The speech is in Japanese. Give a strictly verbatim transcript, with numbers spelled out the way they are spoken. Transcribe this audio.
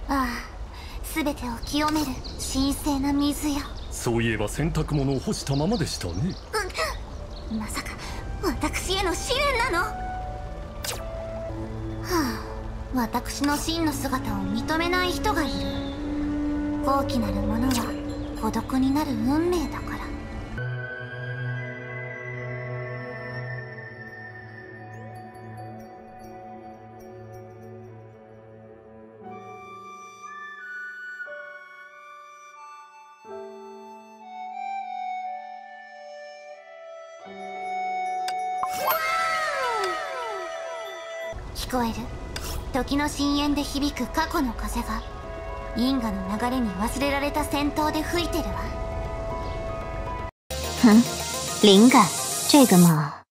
ああ、全てを清める神聖な水よ。 そういえば洗濯物を干したままでしたね。 うん、まさか私への試練なの？はあ、私の真の姿を認めない人がいる。高貴なるものは孤独になる運命だから。聞こえる？時の深淵で響く過去の風が因果の流れに忘れられた戦闘で吹いてるわ。 哼，灵感，这个嘛。